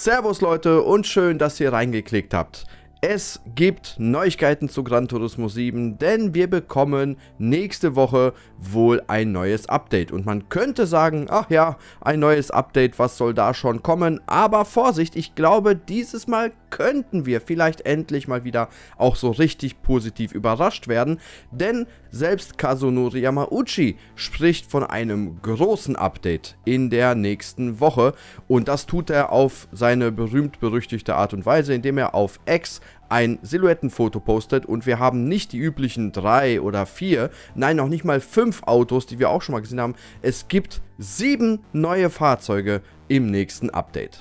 Servus Leute und schön, dass ihr reingeklickt habt. Es gibt Neuigkeiten zu Gran Turismo 7, denn wir bekommen nächste Woche wohl ein neues Update. Und man könnte sagen, ach ja, ein neues Update, was soll da schon kommen? Aber Vorsicht, ich glaube, dieses Mal könnten wir vielleicht endlich mal wieder auch so richtig positiv überrascht werden. Denn selbst Kazunori Yamauchi spricht von einem großen Update in der nächsten Woche. Und das tut er auf seine berühmt-berüchtigte Art und Weise, indem er auf X ein Silhouettenfoto postet und wir haben nicht die üblichen 3 oder 4, nein, noch nicht mal 5 Autos, die wir auch schon mal gesehen haben. Es gibt 7 neue Fahrzeuge im nächsten Update.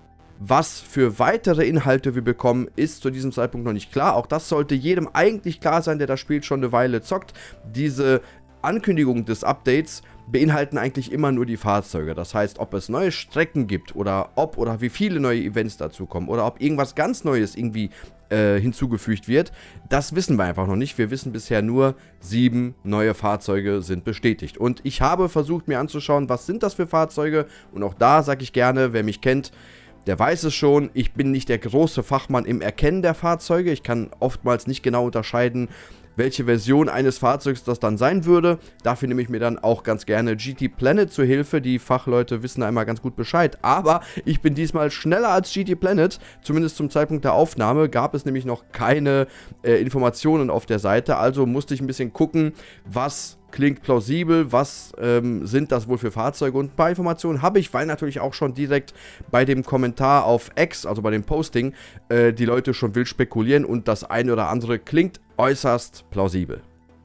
Was für weitere Inhalte wir bekommen, ist zu diesem Zeitpunkt noch nicht klar. Auch das sollte jedem eigentlich klar sein, der das Spiel schon eine Weile zockt. Diese Ankündigung des Updates beinhalten eigentlich immer nur die Fahrzeuge. Das heißt, ob es neue Strecken gibt oder ob oder wie viele neue Events dazu kommen oder ob irgendwas ganz Neues irgendwie hinzugefügt wird, das wissen wir einfach noch nicht. Wir wissen bisher nur, 7 neue Fahrzeuge sind bestätigt. Und ich habe versucht mir anzuschauen, was sind das für Fahrzeuge, und auch da sage ich gerne, wer mich kennt, der weiß es schon, ich bin nicht der große Fachmann im Erkennen der Fahrzeuge. Ich kann oftmals nicht genau unterscheiden, welche Version eines Fahrzeugs das dann sein würde. Dafür nehme ich mir dann auch ganz gerne GT Planet zur Hilfe. Die Fachleute wissen da immer ganz gut Bescheid. Aber ich bin diesmal schneller als GT Planet. Zumindest zum Zeitpunkt der Aufnahme gab es nämlich noch keine Informationen auf der Seite. Also musste ich ein bisschen gucken, was klingt plausibel, was sind das wohl für Fahrzeuge, und ein paar Informationen habe ich, weil natürlich auch schon direkt bei dem Kommentar auf X, also bei dem Posting, die Leute schon wild spekulieren und das eine oder andere klingt äußerst plausibel.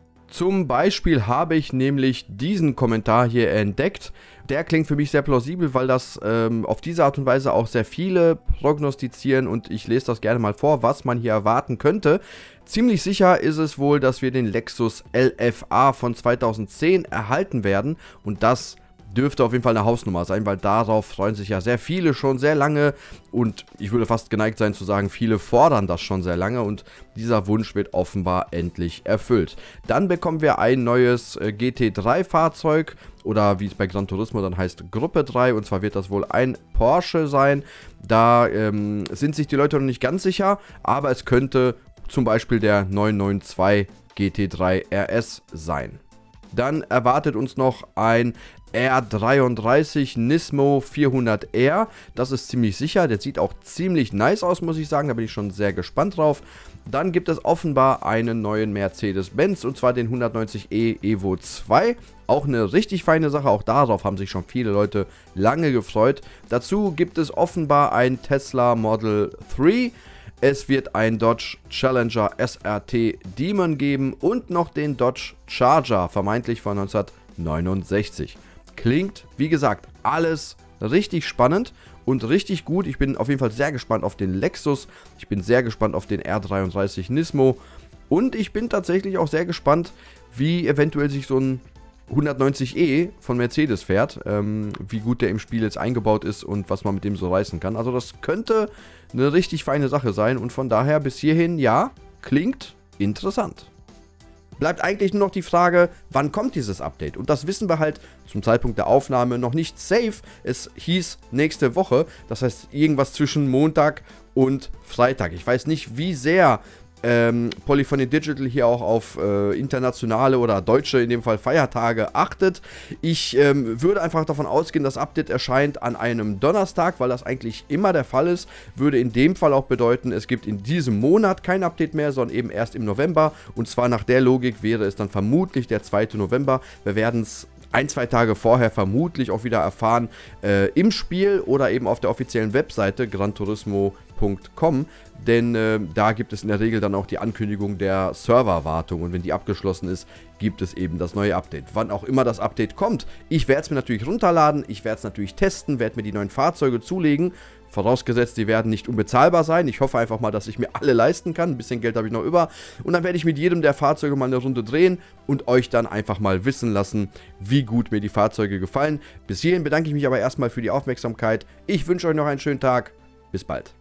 Zum Beispiel habe ich nämlich diesen Kommentar hier entdeckt. Der klingt für mich sehr plausibel, weil das auf diese Art und Weise auch sehr viele prognostizieren, und ich lese das gerne mal vor, was man hier erwarten könnte. Ziemlich sicher ist es wohl, dass wir den Lexus LFA von 2010 erhalten werden, und das dürfte auf jeden Fall eine Hausnummer sein, weil darauf freuen sich ja sehr viele schon sehr lange, und ich würde fast geneigt sein zu sagen, viele fordern das schon sehr lange, und dieser Wunsch wird offenbar endlich erfüllt. Dann bekommen wir ein neues GT3-Fahrzeug, oder wie es bei Gran Turismo dann heißt, Gruppe 3, und zwar wird das wohl ein Porsche sein. Da sind sich die Leute noch nicht ganz sicher, aber es könnte zum Beispiel der 992 GT3 RS sein. Dann erwartet uns noch ein R33 Nismo 400R, das ist ziemlich sicher, der sieht auch ziemlich nice aus, muss ich sagen, da bin ich schon sehr gespannt drauf. Dann gibt es offenbar einen neuen Mercedes-Benz, und zwar den 190e Evo 2, auch eine richtig feine Sache, auch darauf haben sich schon viele Leute lange gefreut. Dazu gibt es offenbar ein Tesla Model 3, es wird ein Dodge Challenger SRT Demon geben und noch den Dodge Charger, vermeintlich von 1969. Klingt, wie gesagt, alles richtig spannend und richtig gut. Ich bin auf jeden Fall sehr gespannt auf den Lexus. Ich bin sehr gespannt auf den R33 Nismo. Und ich bin tatsächlich auch sehr gespannt, wie eventuell sich so ein 190e von Mercedes fährt. Wie gut der im Spiel jetzt eingebaut ist und was man mit dem so reißen kann. Also das könnte eine richtig feine Sache sein. Und von daher bis hierhin, ja, klingt interessant. Bleibt eigentlich nur noch die Frage, wann kommt dieses Update? Und das wissen wir halt zum Zeitpunkt der Aufnahme noch nicht safe. Es hieß nächste Woche, das heißt irgendwas zwischen Montag und Freitag. Ich weiß nicht, wie sehr Polyphony Digital hier auch auf internationale oder deutsche, in dem Fall Feiertage, achtet. Ich würde einfach davon ausgehen, das Update erscheint an einem Donnerstag, weil das eigentlich immer der Fall ist. Würde in dem Fall auch bedeuten, es gibt in diesem Monat kein Update mehr, sondern eben erst im November. Und zwar nach der Logik wäre es dann vermutlich der 2. November. Wir werden es 1-2 Tage vorher vermutlich auch wieder erfahren im Spiel oder eben auf der offiziellen Webseite granturismo.com, denn da gibt es in der Regel dann auch die Ankündigung der Serverwartung, und wenn die abgeschlossen ist, gibt es eben das neue Update. Wann auch immer das Update kommt, ich werde es mir natürlich runterladen, ich werde es natürlich testen, werde mir die neuen Fahrzeuge zulegen, vorausgesetzt, die werden nicht unbezahlbar sein. Ich hoffe einfach mal, dass ich mir alle leisten kann. Ein bisschen Geld habe ich noch über. Und dann werde ich mit jedem der Fahrzeuge mal eine Runde drehen und euch dann einfach mal wissen lassen, wie gut mir die Fahrzeuge gefallen. Bis hierhin bedanke ich mich aber erstmal für die Aufmerksamkeit. Ich wünsche euch noch einen schönen Tag. Bis bald.